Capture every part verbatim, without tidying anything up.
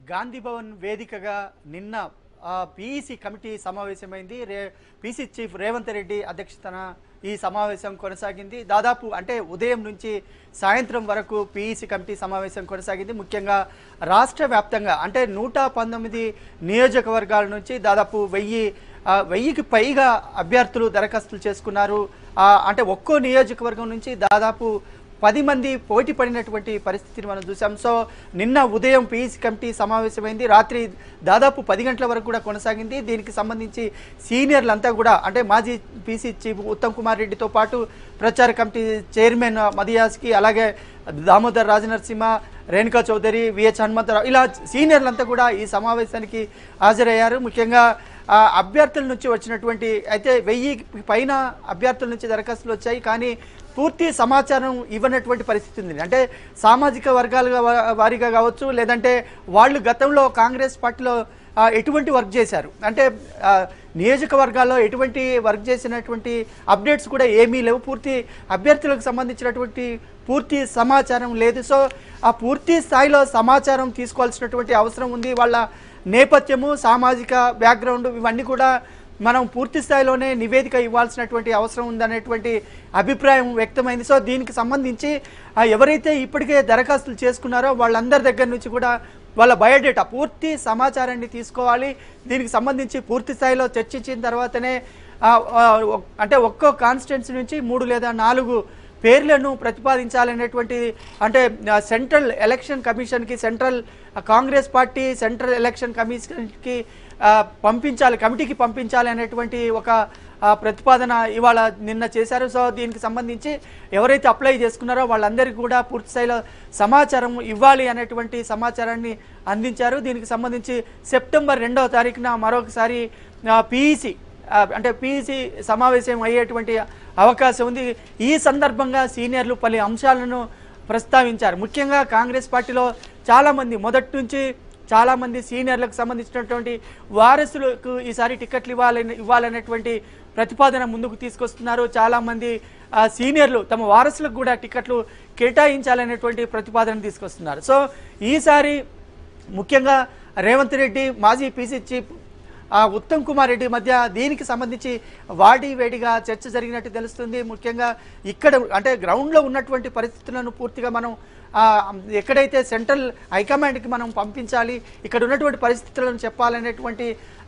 గాంధీ భవన్ వేదికగా నిన్న PEC committee సమావేశమైంది. రే పీసీ చీఫ్ రేవంత్ రెడ్డి అధ్యక్షతన ఈ సమావేశం కొనసాగింది. దాదాపు అంటే ఉదయం నుంచి సాయంత్రం వరకు పీఈసీ కమిటీ సమావేశం కొనసాగింది. ముఖ్యంగా రాష్ట్ర వ్యాప్తంగా అంటే నూట పంతొమ్మిది నియోజకవర్గాల నుంచి దాదాపు వెయ్యి వెయ్యికి పైగా అభ్యర్థులు దరఖాస్తులు చేసుకున్నారు. అంటే ఒక్కో నియోజకవర్గం నుంచి దాదాపు పది మంది పోటీ పడినటువంటి పరిస్థితిని మనం చూసాం. సో నిన్న ఉదయం పీఈసీ కమిటీ సమావేశమైంది. రాత్రి దాదాపు పది గంటల వరకు కూడా కొనసాగింది. దీనికి సంబంధించి సీనియర్లంతా కూడా అంటే మాజీ పీసీ చీఫ్ ఉత్తమ్ కుమార్ రెడ్డితో పాటు ప్రచార కమిటీ చైర్మన్ మదియాస్కి, అలాగే దామోదర్ రాజనరసింహ, రేణుకా చౌదరి, విహెచ్ హనుమంతరావు, ఇలా సీనియర్లంతా కూడా ఈ సమావేశానికి హాజరయ్యారు. ముఖ్యంగా అభ్యర్థుల నుంచి వచ్చినటువంటి అయితే వెయ్యి పైన అభ్యర్థుల నుంచి దరఖాస్తులు వచ్చాయి. కానీ పూర్తి సమాచారం ఇవ్వనటువంటి పరిస్థితి ఉంది. అంటే సామాజిక వర్గాలుగా వారిగా కావచ్చు, లేదంటే వాళ్ళు గతంలో కాంగ్రెస్ పార్టీలో ఎటువంటి వర్క్ చేశారు, అంటే నియోజకవర్గాల్లో ఎటువంటి వర్క్ చేసినటువంటి అప్డేట్స్ కూడా ఏమీ లేవు. పూర్తి అభ్యర్థులకు సంబంధించినటువంటి పూర్తి సమాచారం లేదు. సో ఆ పూర్తి స్థాయిలో సమాచారం తీసుకోవాల్సినటువంటి అవసరం ఉంది. వాళ్ళ నేపథ్యము, సామాజిక బ్యాక్గ్రౌండ్ ఇవన్నీ కూడా మనం పూర్తి స్థాయిలోనే నివేదిక ఇవ్వాల్సినటువంటి అవసరం ఉందనేటువంటి అభిప్రాయం వ్యక్తమైంది. సో దీనికి సంబంధించి ఎవరైతే ఇప్పటికే దరఖాస్తులు చేసుకున్నారో వాళ్ళందరి దగ్గర నుంచి కూడా వాళ్ళ బయోడేటా పూర్తి సమాచారాన్ని తీసుకోవాలి. దీనికి సంబంధించి పూర్తి స్థాయిలో చర్చించిన తర్వాతనే అంటే ఒక్కో కాన్స్టిట్యున్సీ నుంచి మూడు లేదా నాలుగు పేర్లను ప్రతిపాదించాలనేటువంటి అంటే సెంట్రల్ ఎలక్షన్ కమిషన్కి, central Congress party central election కమిషన్కి పంపించాలి, కమిటీకి పంపించాలి అనేటువంటి ఒక ప్రతిపాదన ఇవాళ నిన్న చేశారు. సో దీనికి సంబంధించి ఎవరైతే అప్లై చేసుకున్నారో వాళ్ళందరికీ కూడా పూర్తి స్థాయిలో సమాచారం ఇవ్వాలి అనేటువంటి సమాచారాన్ని అందించారు. దీనికి సంబంధించి సెప్టెంబర్ రెండవ తారీఖున మరొకసారి పీఈసీ అంటే పీఈసీ సమావేశం అయ్యేటువంటి అవకాశం ఉంది. ఈ సందర్భంగా సీనియర్లు పలు అంశాలను ప్రస్తావించారు. ముఖ్యంగా కాంగ్రెస్ పార్టీలో చాలామంది మొదటి నుంచి చాలామంది సీనియర్లకు సంబంధించినటువంటి వారసులకు ఈసారి టికెట్లు ఇవ్వాలని ఇవ్వాలనేటువంటి ప్రతిపాదన ముందుకు తీసుకొస్తున్నారు. చాలామంది సీనియర్లు తమ వారసులకు కూడా టికెట్లు కేటాయించాలనేటువంటి ప్రతిపాదన తీసుకొస్తున్నారు. సో ఈసారి ముఖ్యంగా రేవంత్ రెడ్డి, మాజీ పీసీ చీఫ్ ఉత్తమ్ కుమార్ రెడ్డి మధ్య దీనికి సంబంధించి వాడి వేడిగా చర్చ జరిగినట్టు తెలుస్తుంది. ముఖ్యంగా ఇక్కడ అంటే గ్రౌండ్లో ఉన్నటువంటి పరిస్థితులను పూర్తిగా మనం ఎక్కడైతే సెంట్రల్ హైకమాండ్కి మనం పంపించాలి, ఇక్కడ ఉన్నటువంటి పరిస్థితులను చెప్పాలనేటువంటి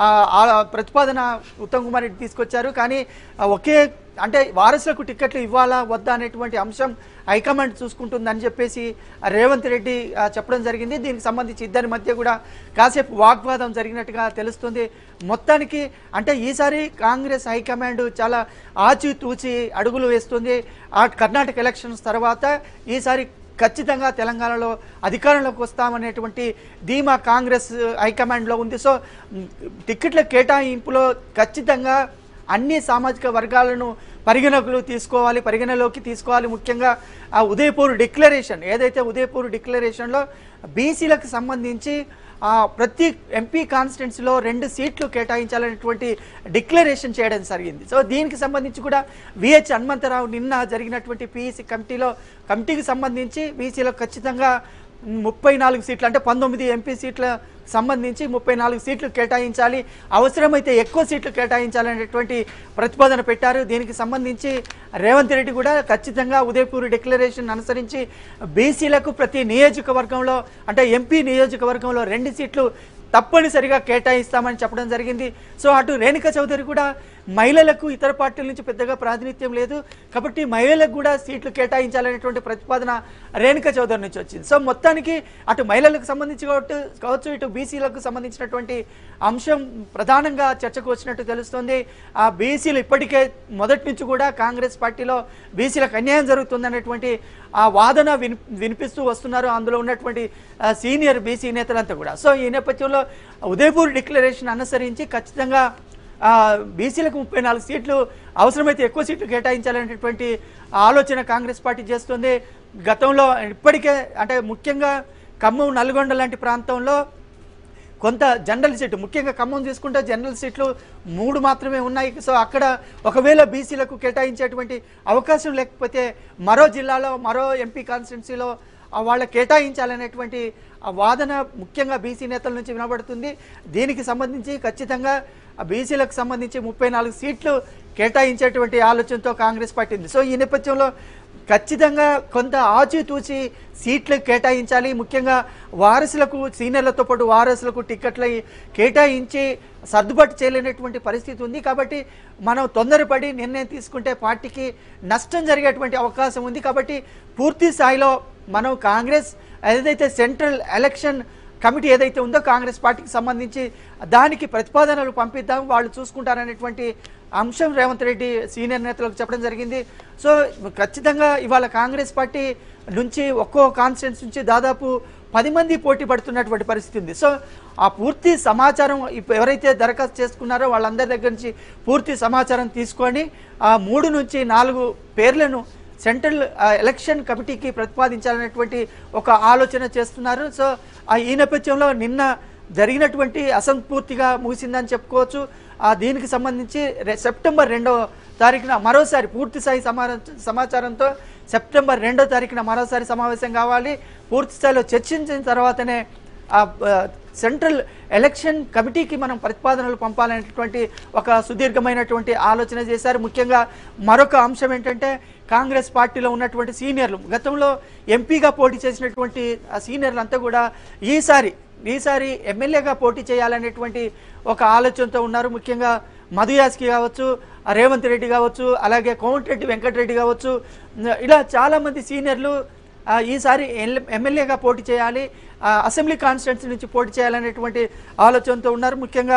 ప్రతిపాదన ఉత్తమ్ కుమార్ రెడ్డి తీసుకొచ్చారు. కానీ ఒకే అంటే వారసులకు టికెట్లు ఇవ్వాలా వద్దా అనేటువంటి అంశం హైకమాండ్ చూసుకుంటుందని చెప్పేసి రేవంత్ రెడ్డి చెప్పడం జరిగింది. దీనికి సంబంధించి ఇద్దరి మధ్య కూడా కాసేపు వాగ్వాదం జరిగినట్టుగా తెలుస్తుంది. మొత్తానికి అంటే ఈసారి కాంగ్రెస్ హైకమాండ్ చాలా ఆచితూచి అడుగులు వేస్తుంది. ఆ కర్ణాటక ఎలక్షన్స్ తర్వాత ఈసారి ఖచ్చితంగా తెలంగాణలో అధికారంలోకి వస్తామనేటువంటి ధీమా కాంగ్రెస్ హైకమాండ్లో ఉంది. సో టికెట్ల కేటాయింపులో ఖచ్చితంగా అన్ని సామాజిక వర్గాలను పరిగణకులు తీసుకోవాలి పరిగణలోకి తీసుకోవాలి ముఖ్యంగా ఆ ఉదయపూర్ డిక్లరేషన్ ఏదైతే ఉదయపూర్ డిక్లరేషన్లో బీసీలకు సంబంధించి ప్రతి ఎంపీ కాన్స్టిట్యున్సీలో రెండు సీట్లు కేటాయించాలనేటువంటి డిక్లరేషన్ చేయడం జరిగింది. సో దీనికి సంబంధించి కూడా విహెచ్ హనుమంతరావు నిన్న జరిగినటువంటి పీఈసీ కమిటీలో కమిటీకి సంబంధించి బీసీలో ఖచ్చితంగా ముప్పై నాలుగు సీట్లు అంటే పంతొమ్మిది ఎంపీ సీట్ల సంబంధించి ముప్పై నాలుగు సీట్లు కేటాయించాలి, అవసరమైతే ఎక్కువ సీట్లు కేటాయించాలనేటువంటి ప్రతిపాదన పెట్టారు. దీనికి సంబంధించి రేవంత్ రెడ్డి కూడా ఖచ్చితంగా ఉదయపూర్ డిక్లరేషన్ అనుసరించి బీసీలకు ప్రతి నియోజకవర్గంలో అంటే ఎంపీ నియోజకవర్గంలో రెండు సీట్లు తప్పనిసరిగా కేటాయిస్తామని చెప్పడం జరిగింది. సో అటు రేణుకా చౌదరి కూడా మహిళలకు ఇతర పార్టీల నుంచి పెద్దగా ప్రాతినిధ్యం లేదు కాబట్టి మహిళలకు కూడా సీట్లు కేటాయించాలనేటువంటి ప్రతిపాదన రేణుకా చౌదరి నుంచి వచ్చింది. సో మొత్తానికి అటు మహిళలకు సంబంధించి కావచ్చు ఇటు బీసీలకు సంబంధించినటువంటి అంశం ప్రధానంగా చర్చకు వచ్చినట్టు తెలుస్తుంది. ఆ బీసీలు ఇప్పటికే మొదటి నుంచి కూడా కాంగ్రెస్ పార్టీలో బీసీలకు అన్యాయం జరుగుతుందనేటువంటి ఆ వాదన విని వినిపిస్తూ వస్తున్నారు అందులో ఉన్నటువంటి సీనియర్ బీసీ నేతలంతా కూడా. సో ఈ నేపథ్యంలో ఉదయపూర్ డిక్లరేషన్ అనుసరించి ఖచ్చితంగా బీసీలకు ముప్పై నాలుగు సీట్లు అవసరమైతే ఎక్కువ సీట్లు కేటాయించాలనేటువంటి ఆలోచన కాంగ్రెస్ పార్టీ చేస్తుంది. గతంలో ఇప్పటికే అంటే ముఖ్యంగా ఖమ్మం, నల్గొండ లాంటి ప్రాంతంలో కొంత జనరల్ సీట్లు ముఖ్యంగా ఖమ్మం తీసుకుంటే జనరల్ సీట్లు మూడు మాత్రమే ఉన్నాయి. సో అక్కడ ఒకవేళ బీసీలకు కేటాయించేటువంటి అవకాశం లేకపోతే మరో జిల్లాలో మరో ఎంపీ కాన్స్టిట్యున్సీలో వాళ్ళ కేటాయించాలనేటువంటి ఆ వాదన ముఖ్యంగా బీసీ నేతల నుంచి వినబడుతుంది. దీనికి సంబంధించి ఖచ్చితంగా బీసీలకు సంబంధించి ముప్పై నాలుగు సీట్లు కేటాయించేటువంటి ఆలోచనతో కాంగ్రెస్ పార్టీ ఉంది. సో ఈ నేపథ్యంలో ఖచ్చితంగా కొంత ఆచితూచి సీట్లు కేటాయించాలి. ముఖ్యంగా వారసులకు, సీనియర్లతో పాటు వారసులకు టిక్కెట్లు కేటాయించి సర్దుబాటు చేయలేనటువంటి పరిస్థితి ఉంది. కాబట్టి మనం తొందరపడి నిర్ణయం తీసుకుంటే పార్టీకి నష్టం జరిగేటువంటి అవకాశం ఉంది. కాబట్టి పూర్తి స్థాయిలో మనం కాంగ్రెస్ ఏదైతే సెంట్రల్ ఎలక్షన్ కమిటీ ఏదైతే ఉందో కాంగ్రెస్ పార్టీకి సంబంధించి దానికి ప్రతిపాదనలు పంపిద్దాం, వాళ్ళు చూసుకుంటారనేటువంటి అంశం రేవంత్ రెడ్డి సీనియర్ నేతలకు చెప్పడం జరిగింది. సో ఖచ్చితంగా ఇవాళ కాంగ్రెస్ పార్టీ నుంచి ఒక్కో కాన్స్టిట్యూన్సీ నుంచి దాదాపు పది మంది పోటీ పడుతున్నటువంటి పరిస్థితి ఉంది. సో ఆ పూర్తి సమాచారం ఎవరైతే దరఖాస్తు చేసుకున్నారో వాళ్ళందరి దగ్గర నుంచి పూర్తి సమాచారం తీసుకొని ఆ మూడు నుంచి నాలుగు పేర్లను సెంట్రల్ ఎలక్షన్ కమిటీకి ప్రతిపాదించాలనేటువంటి ఒక ఆలోచన చేస్తున్నారు. సో ఈ నేపథ్యంలో నిన్న జరిగినటువంటి అసంపూర్తిగా ముగిసిందని చెప్పుకోవచ్చు. దీనికి సంబంధించి సెప్టెంబర్ రెండవ తారీఖున మరోసారి పూర్తిస్థాయి సమాచారంతో సెప్టెంబర్ రెండో తారీఖున మరోసారి సమావేశం కావాలి. పూర్తి స్థాయిలో చర్చించిన తర్వాతనే సెంట్రల్ ఎలక్షన్ కమిటీకి మనం ప్రతిపాదనలు పంపాలనేటువంటి ఒక సుదీర్ఘమైనటువంటి ఆలోచన చేశారు. ముఖ్యంగా మరొక అంశం ఏంటంటే కాంగ్రెస్ పార్టీలో ఉన్నటువంటి సీనియర్లు, గతంలో ఎంపీగా పోటీ చేసినటువంటి ఆ సీనియర్లు అంతా కూడా ఈసారి ఈసారి ఎమ్మెల్యేగా పోటీ చేయాలనేటువంటి ఒక ఆలోచనతో ఉన్నారు. ముఖ్యంగా మధు యాస్కి కావచ్చు, రేవంత్ రెడ్డి కావచ్చు, అలాగే కోమటిరెడ్డి వెంకటరెడ్డి కావచ్చు, ఇలా చాలామంది సీనియర్లు ఈసారి ఎమ్మెల్యేగా పోటీ చేయాలి, అసెంబ్లీ కాన్స్టిట్యున్సీ నుంచి పోటీ చేయాలనేటువంటి ఆలోచనతో ఉన్నారు. ముఖ్యంగా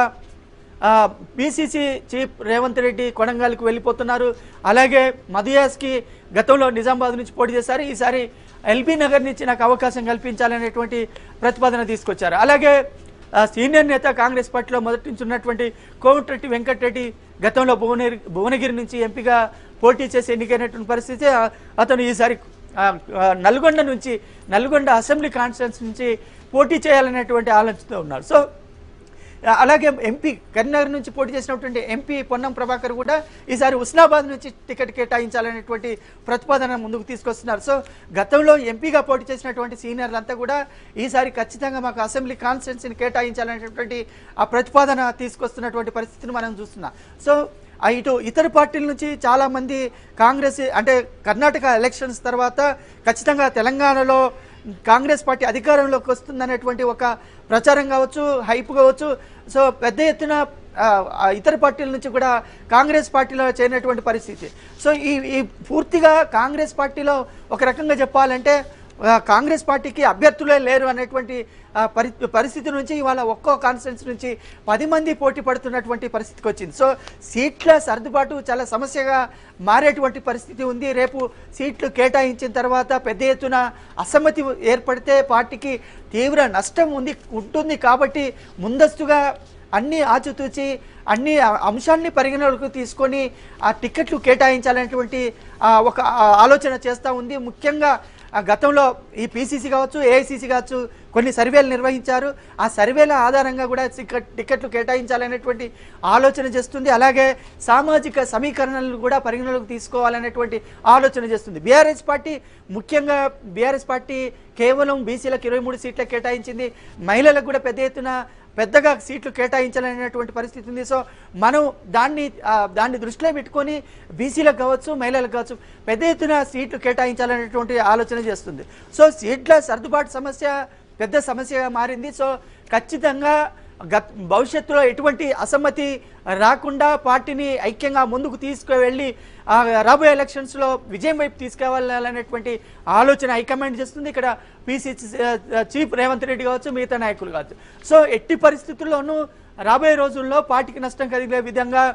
పిసిసి చీఫ్ రేవంత్ రెడ్డి కొడంగల్కి వెళ్ళిపోతున్నారు. అలాగే మధు యాస్కి గతంలో నిజామాబాద్ నుంచి పోటీ చేశారు, ఈసారి ఎల్బీ నగర్ నుంచి నాకు అవకాశం కల్పించాలనేటువంటి ప్రతిపాదన తీసుకొచ్చారు. అలాగే సీనియర్ నేత కాంగ్రెస్ పార్టీలో మొదటి నుంచి ఉన్నటువంటి కోమటిరెడ్డి వెంకటరెడ్డి గతంలో భువనగిరి భువనగిరి నుంచి ఎంపీగా పోటీ చేసి ఎన్నికైనటువంటి పరిస్థితి, అతను ఈసారి నల్గొండ నుంచి నల్గొండ అసెంబ్లీ కాన్స్టిట్యున్సీ నుంచి పోటీ చేయాలనేటువంటి ఆలోచనతో ఉన్నారు. సో అలాగే ఎంపీ కరీంనగర్ నుంచి పోటీ చేసినటువంటి ఎంపీ పొన్నం ప్రభాకర్ కూడా ఈసారి హుస్నాబాద్ నుంచి టికెట్ కేటాయించాలనేటువంటి ప్రతిపాదన ముందుకు తీసుకొస్తున్నారు. సో గతంలో ఎంపీగా పోటీ చేసినటువంటి సీనియర్లంతా కూడా ఈసారి ఖచ్చితంగా మాకు అసెంబ్లీ కాన్స్టిట్యున్సీని కేటాయించాలనేటువంటి ఆ ప్రతిపాదన తీసుకొస్తున్నటువంటి పరిస్థితిని మనం చూస్తున్నాం. సో ఇటు ఇతర పార్టీల నుంచి చాలామంది కాంగ్రెస్ అంటే కర్ణాటక ఎలక్షన్స్ తర్వాత ఖచ్చితంగా తెలంగాణలో కాంగ్రెస్ పార్టీ అధికారంలోకి వస్తుందనేటువంటి ఒక ప్రచారం కావచ్చు, హైప్ కావచ్చు. సో పెద్ద ఎత్తున ఇతర పార్టీల నుంచి కూడా కాంగ్రెస్ పార్టీలో చేరినటువంటి పరిస్థితి. సో ఈ ఈ పూర్తిగా కాంగ్రెస్ పార్టీలో ఒక రకంగా చెప్పాలంటే కాంగ్రెస్ పార్టీకి అభ్యర్థులే లేరు అనేటువంటి పరి పరిస్థితి నుంచి ఇవాళ ఒక్కో కాన్స్టిట్యున్సీ నుంచి పది మంది పోటీ పడుతున్నటువంటి పరిస్థితికి వచ్చింది. సో సీట్ల సర్దుబాటు చాలా సమస్యగా మారేటువంటి పరిస్థితి ఉంది. రేపు సీట్లు కేటాయించిన తర్వాత పెద్ద ఎత్తున అసమ్మతి ఏర్పడితే పార్టీకి తీవ్ర నష్టం ఉంది ఉంటుంది. కాబట్టి ముందస్తుగా అన్ని ఆచితూచి అన్ని అంశాన్ని పరిగణలోకి తీసుకొని ఆ టికెట్లు కేటాయించాలనేటువంటి ఒక ఆలోచన చేస్తూ ఉంది. ముఖ్యంగా గతంలో ఈ పీసీసీ కావచ్చు, ఏఐసీసీ కావచ్చు కొన్ని సర్వేలు నిర్వహించారు. ఆ సర్వేల ఆధారంగా కూడా టికెట్లు కేటాయించాలనేటువంటి ఆలోచన చేస్తుంది. అలాగే సామాజిక సమీకరణలు కూడా పరిగణలోకి తీసుకోవాలనేటువంటి ఆలోచన చేస్తుంది. బీఆర్ఎస్ పార్టీ ముఖ్యంగా బీఆర్ఎస్ పార్టీ కేవలం బీసీలకు ఇరవై మూడు సీట్లకు కేటాయించింది. మహిళలకు కూడా పెద్ద ఎత్తున పెద్దగా సీట్లు కేటాయించాలనేటువంటి పరిస్థితి ఉంది. సో మనం దాన్ని దాన్ని దృష్టిలో పెట్టుకొని బీసీలకు కావచ్చు, మహిళలకు కావచ్చు పెద్ద ఎత్తున సీట్లు కేటాయించాలనేటువంటి ఆలోచన చేస్తుంది. సో సీట్ల సర్దుబాటు సమస్య పెద్ద సమస్యగా మారింది. సో ఖచ్చితంగా గత భవిష్యత్తులో ఎటువంటి అసమ్మతి రాకుండా పార్టీని ఐక్యంగా ముందుకు తీసుకువెళ్ళి రాబోయే ఎలక్షన్స్లో విజయం వైపు తీసుకువెళ్ళాలనేటువంటి ఆలోచన హైకమాండ్ చేస్తుంది. ఇక్కడ పీసీసీ చీఫ్ రేవంత్ రెడ్డి కావచ్చు, మిగతా నాయకులు కావచ్చు. సో ఎట్టి పరిస్థితుల్లోనూ రాబోయే రోజుల్లో పార్టీకి నష్టం కలిగే విధంగా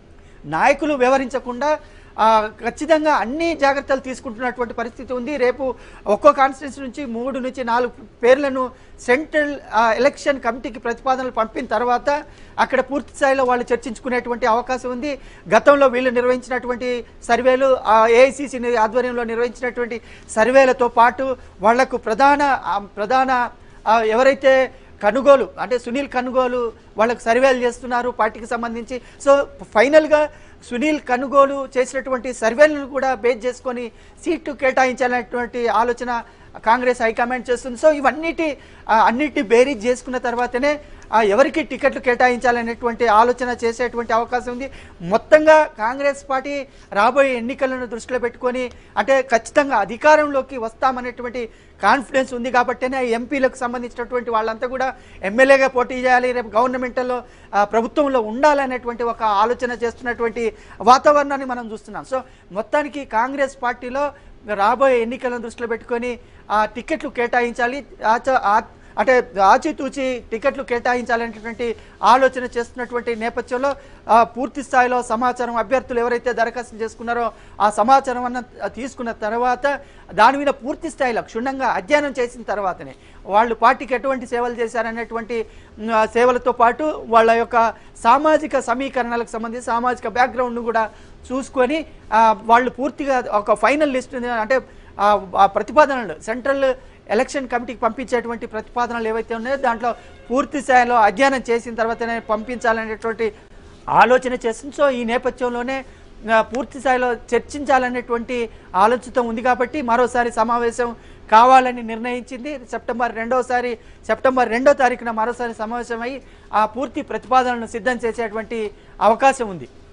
నాయకులు వ్యవహరించకుండా ఖచ్చితంగా అన్ని జాగ్రత్తలు తీసుకుంటున్నటువంటి పరిస్థితి ఉంది. రేపు ఒక్కో కాన్స్టిట్యున్సీ నుంచి మూడు నుంచి నాలుగు పేర్లను సెంట్రల్ ఎలక్షన్ కమిటీకి ప్రతిపాదనలు పంపిన తర్వాత అక్కడ పూర్తి స్థాయిలో వాళ్ళు చర్చించుకునేటువంటి అవకాశం ఉంది. గతంలో వీళ్ళు నిర్వహించినటువంటి సర్వేలు, ఏఐసీసీ ఆధ్వర్యంలో నిర్వహించినటువంటి సర్వేలతో పాటు వాళ్లకు ప్రధాన ప్రధాన ఎవరైతే కనుగోలు అంటే సునీల్ కనుగోలు వాళ్ళకు సర్వేలు చేస్తున్నారు పార్టీకి సంబంధించి. సో ఫైనల్గా సునీల్ కనుగోలు చేసినటువంటి సర్వేలను కూడా బేస్ చేసుకొని సీట్లు కేటాయించాలనేటువంటి ఆలోచన కాంగ్రెస్ హైకమాండ్ చేస్తుంది. సో ఇవన్నిటి అన్నిటి బేరీజ్ చేసుకున్న తర్వాతనే ఎవరికి టికెట్లు కేటాయించాలనేటువంటి ఆలోచన చేసేటువంటి అవకాశం ఉంది. మొత్తంగా కాంగ్రెస్ పార్టీ రాబోయే ఎన్నికలను దృష్టిలో పెట్టుకొని అంటే ఖచ్చితంగా అధికారంలోకి వస్తామనేటువంటి కాన్ఫిడెన్స్ ఉంది కాబట్టినే ఎంపీలకు సంబంధించినటువంటి వాళ్ళంతా కూడా ఎమ్మెల్యేగా పోటీ చేయాలి, రేపు గవర్నమెంట్లో ప్రభుత్వంలో ఉండాలనేటువంటి ఒక ఆలోచన చేస్తున్నటువంటి వాతావరణాన్ని మనం చూస్తున్నాం. సో మొత్తానికి కాంగ్రెస్ పార్టీలో రాబోయే ఎన్నికలను దృష్టిలో పెట్టుకొని ఆ టికెట్లు కేటాయించాలి, అంటే ఆచితూచి టికెట్లు కేటాయించాలనేటువంటి ఆలోచన చేస్తున్నటువంటి నేపథ్యంలో పూర్తి స్థాయిలో సమాచారం అభ్యర్థులు ఎవరైతే దరఖాస్తు చేసుకున్నారో ఆ సమాచారం అన్న తీసుకున్న తర్వాత దాని మీద పూర్తి స్థాయిలో క్షుణ్ణంగా అధ్యయనం చేసిన తర్వాతనే వాళ్ళు పార్టీకి ఎటువంటి సేవలు చేశారనేటువంటి సేవలతో పాటు వాళ్ళ యొక్క సామాజిక సమీకరణలకు సంబంధించి సామాజిక బ్యాక్గ్రౌండ్ను కూడా చూసుకొని వాళ్ళు పూర్తిగా ఒక ఫైనల్ లిస్ట్ అంటే ఆ ప్రతిపాదనలు సెంట్రల్ ఎలక్షన్ కమిటీకి పంపించేటువంటి ప్రతిపాదనలు ఏవైతే ఉన్నాయో దాంట్లో పూర్తి స్థాయిలో అధ్యయనం చేసిన తర్వాతనే పంపించాలనేటువంటి ఆలోచన చేస్తుంది. సో ఈ నేపథ్యంలోనే పూర్తి స్థాయిలో చర్చించాలనేటువంటి ఆలోచన ఉంది కాబట్టి మరోసారి సమావేశం కావాలని నిర్ణయించింది. సెప్టెంబర్ రెండోసారి సెప్టెంబర్ రెండో తారీఖున మరోసారి సమావేశమై ఆ పూర్తి ప్రతిపాదనలను సిద్ధం చేసేటువంటి అవకాశం ఉంది.